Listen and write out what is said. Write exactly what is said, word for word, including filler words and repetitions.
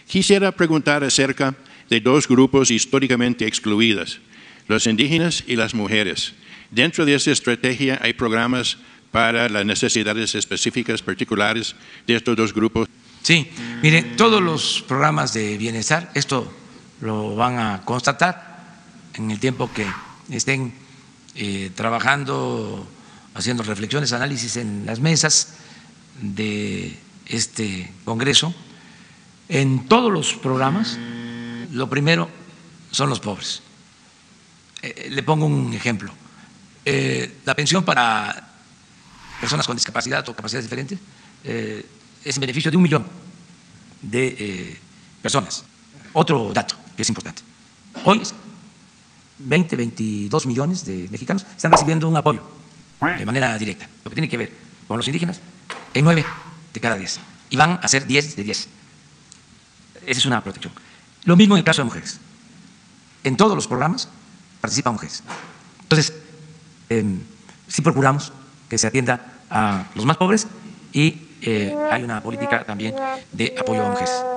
Quisiera preguntar acerca de dos grupos históricamente excluidos, los indígenas y las mujeres. Dentro de esta estrategia hay programas para las necesidades específicas particulares de estos dos grupos. Sí, miren, todos los programas de bienestar, esto lo van a constatar en el tiempo que estén eh, trabajando, haciendo reflexiones, análisis en las mesas de este Congreso. En todos los programas, lo primero son los pobres. Eh, le pongo un ejemplo. Eh, la pensión para personas con discapacidad o capacidades diferentes eh, es en beneficio de un millón de eh, personas. Otro dato que es importante. Hoy, veinte, veintidós millones de mexicanos están recibiendo un apoyo de manera directa, lo que tiene que ver con los indígenas, en nueve de cada diez. Y van a ser diez de diez. Esa es una protección. Lo mismo en el caso de mujeres. En todos los programas participan mujeres. Entonces, eh, sí procuramos que se atienda a los más pobres y eh, hay una política también de apoyo a mujeres.